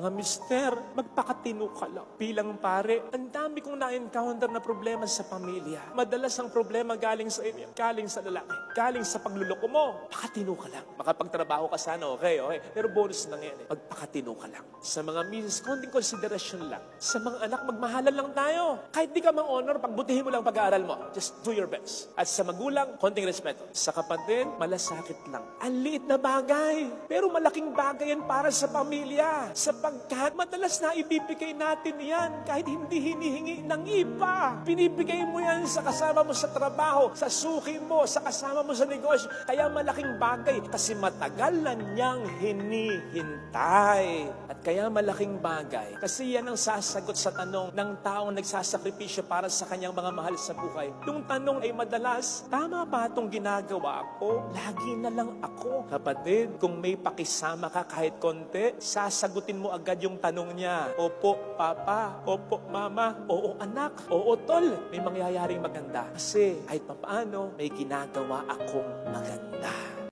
Mga mister, magpakatino ka lang. Bilang pare, ang dami kong na-encounter na problema sa pamilya. Madalas ang problema galing sa inyo, galing sa lalaki, galing sa pagluloko mo. Pakatino ka lang. Makapagtrabaho ka sana, okay. Pero bonus na yan. Magpakatino ka lang. Sa mga misis, konting konsiderasyon lang. Sa mga anak, magmahalan lang tayo. Kahit di ka mang-honor, pagbutihin mo lang pag-aaral mo. Just do your best. At sa magulang, konting respeto. Sa kapatid, malasakit lang. Ang liit na bagay. Pero malaking bagay yan para sa pamilya. Sapagkat madalas na ibibigay natin yan kahit hindi hinihingi ng iba. Binibigay mo yan sa kasama mo sa trabaho, sa suki mo, sa kasama mo sa negosyo. Kaya malaking bagay kasi matagal na niyang hinihintay. At kaya malaking bagay kasi yan ang sasagot sa tanong ng taong nagsasakripisyo para sa kanyang mga mahal sa buhay. Yung tanong ay madalas, tama ba itong ginagawa ko? Lagi na lang ako. Kapatid, kung may pakisama ka kahit konti, sasagutin mo agad yung tanong niya. Opo, papa. Opo, mama. Oo, anak. Oo, tol. May mangyayaring maganda. Kasi kahit papaano, may ginagawa akong maganda.